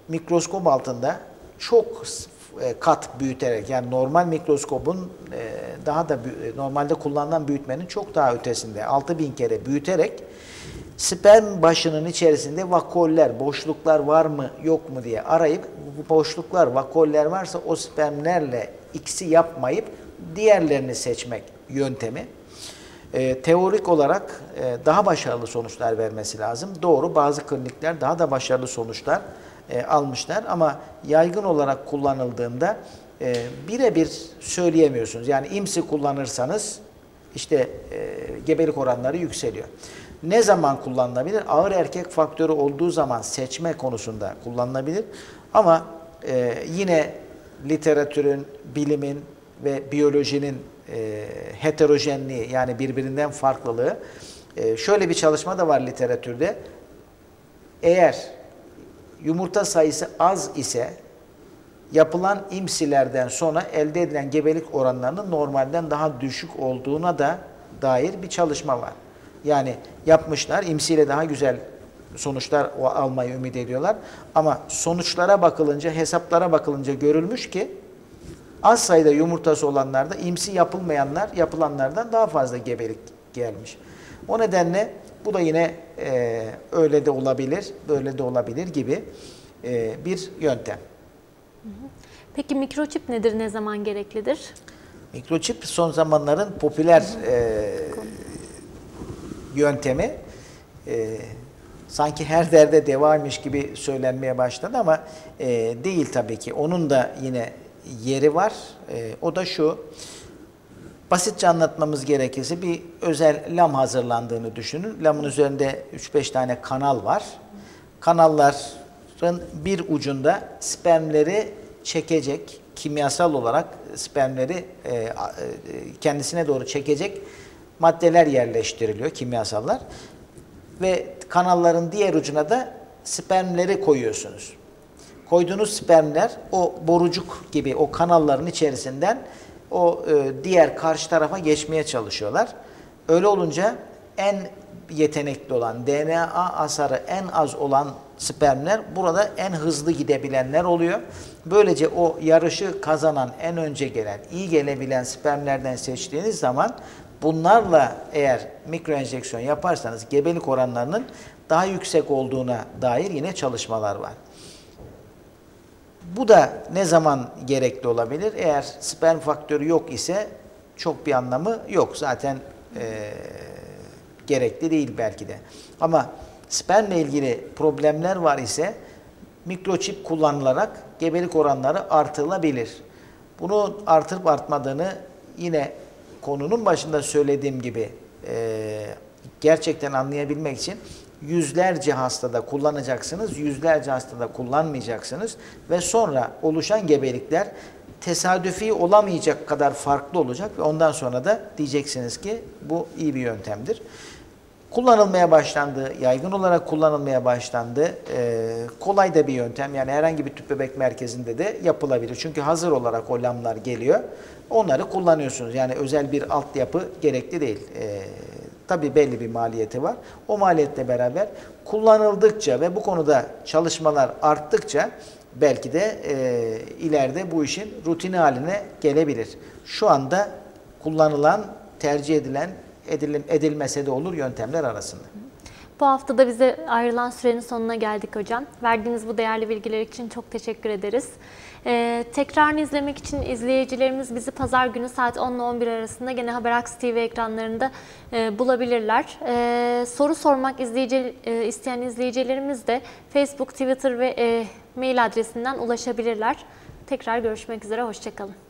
mikroskop altında çok kat büyüterek, yani normal mikroskopun daha da normalde kullanılan büyütmenin çok daha ötesinde altı bin kere büyüterek sperm başının içerisinde vakuoller, boşluklar var mı yok mu diye arayıp bu boşluklar, vakuoller varsa o spermlerle ikisi yapmayıp diğerlerini seçmek yöntemi. E, teorik olarak e, daha başarılı sonuçlar vermesi lazım. Doğru, bazı klinikler daha da başarılı sonuçlar e, almışlar ama yaygın olarak kullanıldığında e, birebir söyleyemiyorsunuz. Yani I M S I kullanırsanız işte e, gebelik oranları yükseliyor. Ne zaman kullanılabilir? Ağır erkek faktörü olduğu zaman seçme konusunda kullanılabilir. Ama e, yine literatürün, bilimin ve biyolojinin e, heterojenliği, yani birbirinden farklılığı. E, şöyle bir çalışma da var literatürde. Eğer yumurta sayısı az ise yapılan I M S I'lerden sonra elde edilen gebelik oranlarının normalden daha düşük olduğuna da dair bir çalışma var. Yani yapmışlar, I M S I ile daha güzel sonuçlar almayı ümit ediyorlar. Ama sonuçlara bakılınca, hesaplara bakılınca görülmüş ki az sayıda yumurtası olanlarda I M S I yapılmayanlar, yapılanlardan daha fazla gebelik gelmiş. O nedenle bu da yine e, öyle de olabilir, böyle de olabilir gibi e, bir yöntem. Peki mikroçip nedir, ne zaman gereklidir? Mikroçip son zamanların popüler e, yöntemi. E, sanki her derde devaymış gibi söylenmeye başladı ama e, değil tabii ki. Onun da yine yeri var. E, o da şu: basitçe anlatmamız gerekirse bir özel lam hazırlandığını düşünün. Lamın üzerinde üç beş tane kanal var. Kanalların bir ucunda spermleri çekecek, kimyasal olarak spermleri e, kendisine doğru çekecek maddeler yerleştiriliyor, kimyasallar. Ve kanalların diğer ucuna da spermleri koyuyorsunuz. Koyduğunuz spermler o borucuk gibi o kanalların içerisinden o e, diğer karşı tarafa geçmeye çalışıyorlar. Öyle olunca en yetenekli olan, D N A hasarı en az olan spermler burada en hızlı gidebilenler oluyor. Böylece o yarışı kazanan, en önce gelen, iyi gelebilen spermlerden seçtiğiniz zaman bunlarla eğer mikroenjeksiyon yaparsanız gebelik oranlarının daha yüksek olduğuna dair yine çalışmalar var. Bu da ne zaman gerekli olabilir? Eğer sperm faktörü yok ise çok bir anlamı yok. Zaten e, gerekli değil belki de. Ama spermle ilgili problemler var ise mikroçip kullanılarak gebelik oranları artırılabilir. Bunu artırıp artmadığını yine konunun başında söylediğim gibi e, gerçekten anlayabilmek için yüzlerce hastada kullanacaksınız, yüzlerce hastada kullanmayacaksınız ve sonra oluşan gebelikler tesadüfi olamayacak kadar farklı olacak ve ondan sonra da diyeceksiniz ki bu iyi bir yöntemdir. Kullanılmaya başlandı, yaygın olarak kullanılmaya başlandı. Ee, kolay da bir yöntem, yani herhangi bir tüp bebek merkezinde de yapılabilir. Çünkü hazır olarak o lamlar geliyor, onları kullanıyorsunuz. Yani özel bir altyapı gerekli değil. Ee, tabii belli bir maliyeti var. O maliyetle beraber kullanıldıkça ve bu konuda çalışmalar arttıkça belki de e, ileride bu işin rutini haline gelebilir. Şu anda kullanılan, tercih edilen, edilim, edilmese de olur yöntemler arasında. Bu hafta da bize ayrılan sürenin sonuna geldik hocam. Verdiğiniz bu değerli bilgiler için çok teşekkür ederiz. Ee, tekrarını izlemek için izleyicilerimiz bizi pazar günü saat on ile on bir arasında gene Haberaks T V ekranlarında e, bulabilirler. E, soru sormak izleyici, e, isteyen izleyicilerimiz de Facebook, Twitter ve e, mail adresinden ulaşabilirler. Tekrar görüşmek üzere, hoşça kalın.